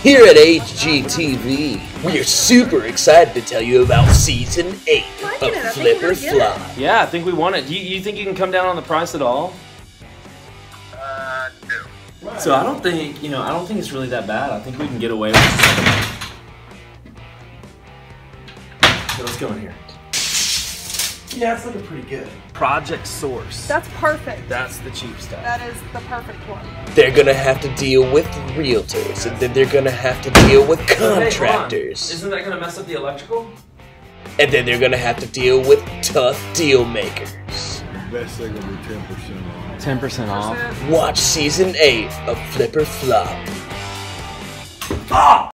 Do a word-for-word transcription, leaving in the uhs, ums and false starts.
Here at H G T V, we are super excited to tell you about Season eight of Flip or Flop. Yeah, I think we want it. Do you, you think you can come down on the price at all? Uh, no. So I don't think, you know, I don't think it's really that bad. I think we can get away with it. So let's go in here. Yeah, it's looking pretty good. Project Source. That's perfect. That's the cheap stuff. That is the perfect one. They're gonna have to deal with realtors, and then they're gonna have to deal with contractors. Hey, Isn't that gonna mess up the electrical? And then they're gonna have to deal with tough deal makers. Best thing will be ten percent off. ten percent off. Watch Season eight of Flip or Flop. Ah!